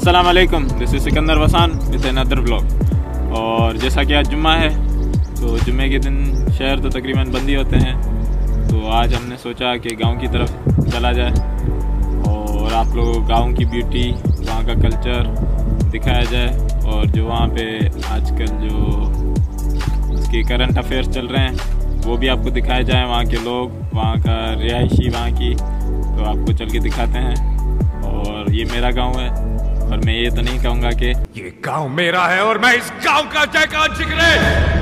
अस्सलाम वालेकुम, this is Sikandar Wasan with another blog. और जैसा कि आज जुम्मा है तो जुम्मे के दिन शहर तो तकरीबन बंद ही होते हैं, तो आज हमने सोचा कि गांव की तरफ चला जाए और आप लोगों को गांव की ब्यूटी, वहाँ का कल्चर दिखाया जाए और जो वहाँ पे आजकल जो उसके करंट अफेयर्स चल रहे हैं वो भी आपको दिखाया जाए, वहाँ के लोग, वहाँ का रिहायशी वहाँ की, तो आपको चल के दिखाते हैं। और ये मेरा गांव है और मैं ये तो नहीं कहूँगा कि ये गांव मेरा है और मैं इस गांव का जयकार जिगरे।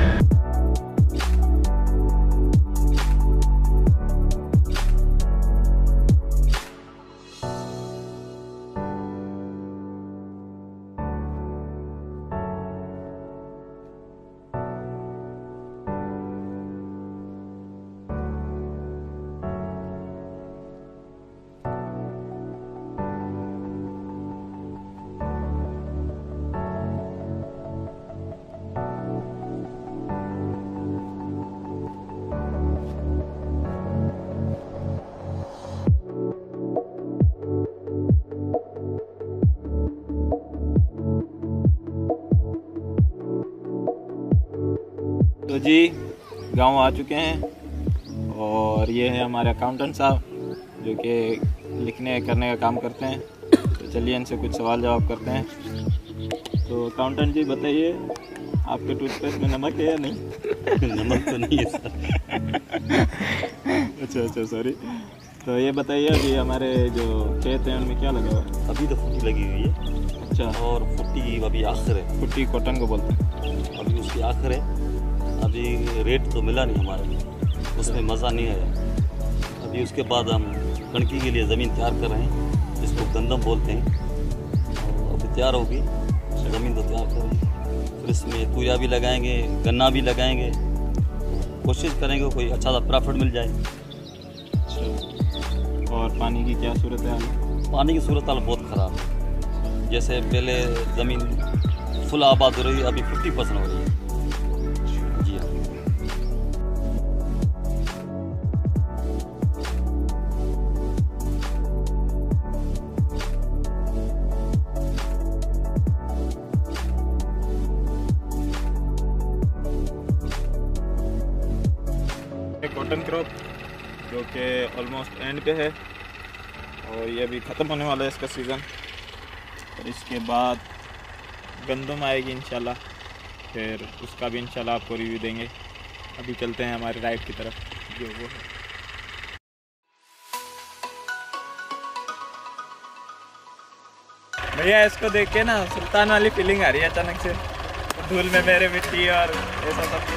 तो जी गांव आ चुके हैं और ये है हमारे अकाउंटेंट साहब जो कि लिखने करने का काम करते हैं। तो चलिए इनसे कुछ सवाल जवाब करते हैं। तो अकाउंटेंट जी बताइए, आपके टूथपेस्ट में नमक है या नहीं? नमक तो नहीं है सर। अच्छा सॉरी। तो ये बताइए अभी हमारे जो खेत हैं उनमें क्या लगा हुआ है? अभी तो फुट्टी लगी हुई है। अच्छा। और फुट्टी अभी आखिर है। फुट्टी कॉटन को बोलते हैं। अभी उसकी आखिर है। अभी रेट तो मिला नहीं हमारे, उसमें मज़ा नहीं आया। अभी उसके बाद हम कणकी के लिए ज़मीन तैयार कर रहे हैं, जिसको गंदम बोलते हैं। और अभी तैयार होगी ज़मीन, तो तैयार कर रहे हैं। फिर इसमें तुया भी लगाएंगे, गन्ना भी लगाएंगे। कोशिश करेंगे कोई अच्छा सा प्रॉफिट मिल जाए। और पानी की क्या सूरत है? पानी की सूरत हाल बहुत ख़राब है। जैसे पहले ज़मीन फुल आबाद हो रही है, अभी 50% हो रही है। जी हाँ। कॉटन क्रॉप जो कि ऑलमोस्ट एंड पे है और ये अभी ख़त्म होने वाला है इसका सीज़न। और इसके बाद गंदम आएगी इंशाल्लाह, फिर उसका भी इंशाल्लाह आपको रिव्यू देंगे। अभी चलते हैं हमारे राइट की तरफ जो वो है। भैया इसको देख के ना सुल्तान वाली फीलिंग आ रही है अचानक से, धूल में मेरे मिट्टी और ऐसा सब।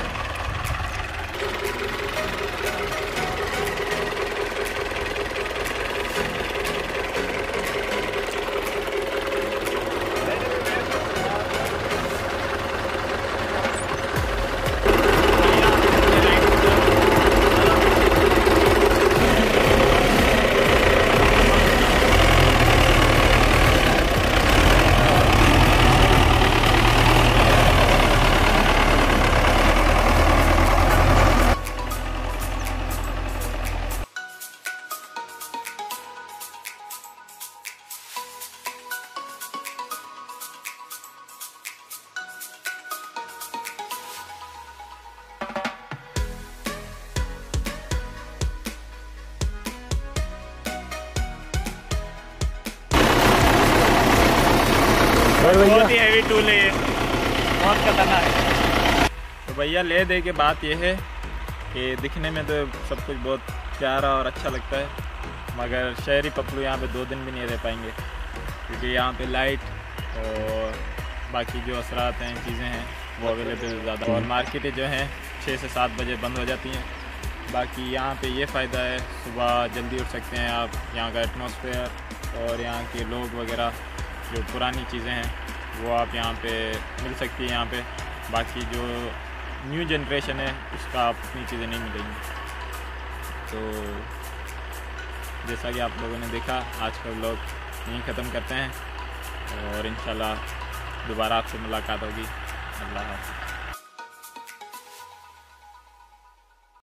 बहुत ही हैवी टूल है ये, बहुत खतरनाक है। तो भैया ले दे के बात ये है कि दिखने में तो सब कुछ बहुत प्यारा और अच्छा लगता है, मगर शहरी पपलू यहाँ पे 2 दिन भी नहीं रह पाएंगे, क्योंकि यहाँ पे लाइट और बाकी जो असरात हैं, चीज़ें हैं, वो अवेलेबल ज़्यादा। और मार्केटें जो हैं 6 से 7 बजे बंद हो जाती हैं। बाकी यहाँ पे ये फ़ायदा है, सुबह जल्दी उठ सकते हैं आप। यहाँ का एटमॉस्फेयर और यहाँ के लोग वगैरह, जो पुरानी चीज़ें हैं वो आप यहाँ पे मिल सकती है यहाँ पे। बाकी जो न्यू जनरेशन है उसका आप इतनी चीज़ें नहीं मिलेंगी। तो जैसा कि आप लोगों ने देखा, आज का व्लॉग यहीं ख़त्म करते हैं और इंशाल्लाह दोबारा आपसे मुलाकात होगी। अल्लाह हाफ़िज़।